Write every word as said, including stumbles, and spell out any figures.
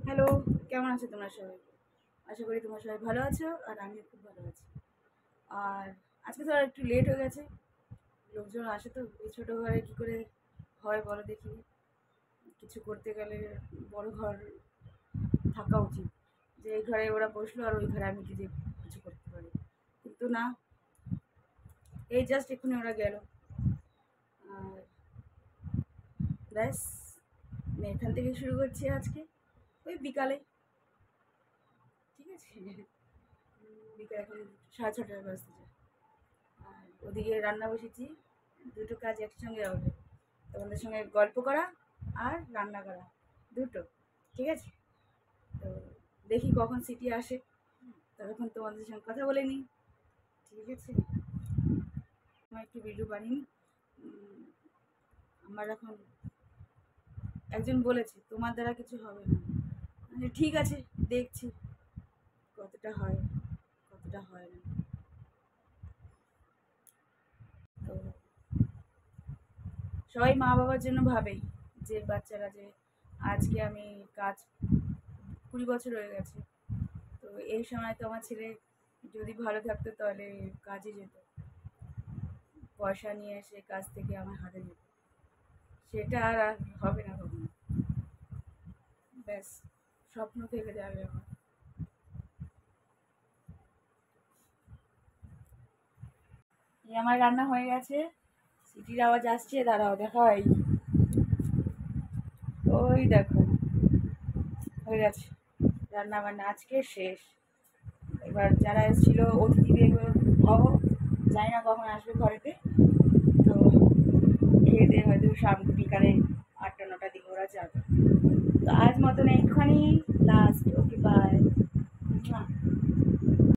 Hello, কেমন আছো তোমরা সবাই? আশা করি তোমরা সবাই ভালো আছো আর আমিও খুব ভালো আছি। আর আজকে তো আর একটু লেট হয়ে গেছে। লোকজন আসে তো এই ছোটো ঘরে কী করে হয় বলো দেখি। কিছু করতে গেলে বড় ঘর থাকা উচিত, যে এই ঘরে ওরা বসলো আর ওই ঘরে আমি নিজে কিছু করতে পারি। কিন্তু না, এই জাস্ট এক্ষুনি ওরা গেল। আর ব্যাস, আমি এখান থেকে শুরু করছি আজকে ওই বিকালে। ঠিক আছে, বিকাল এখন সাড়ে ছটার বাজতে যায়। আর ওদিকে রান্না বসেছি, দুটো কাজ একসঙ্গে হবে। তোমাদের সঙ্গে গল্প করা আর রান্না করা, দুটো। ঠিক আছে, তো দেখি কখন সিটি আসে, ততক্ষণ তোমাদের সঙ্গে কথা বলে নিই। ঠিক আছে, আমার একটু ভিডিও বানিয়ে নিই। উম, আমার এখন একজন বলেছে তোমার দ্বারা কিছু হবে না। মানে ঠিক আছে, দেখছি কতটা হয় কতটা হয় না। তো সবাই মা বাবার জন্য ভাবে যে বাচ্চারা, যে আজকে আমি কাজ কুড়ি বছর হয়ে গেছে, তো এই সময় তো আমার ছেলে যদি ভালো থাকতো তাহলে কাজে যেত, পয়সা নিয়ে এসে কাজ থেকে আমার হাতে যেত। সেটা আর আর হবে না কখনো। ব্যাস, স্বপ্ন থেকে যাবে আমার। এই আমার রান্না হয়ে গেছে, সিটির আওয়াজ আসছে, দাঁড়াও দেখাই। ওই দেখো, হয়ে গেছে রান্না বান্না আজকে শেষ। এবার যারা এসেছিল অতিথিদের খাবো, জানি না কখন আসবে ঘরেতে। তো খেয়ে দিয়ে হয়তো সামনে বিকালে আটটা নটার দিকে ওরা যাবে। তো আজ মতন এইখানেই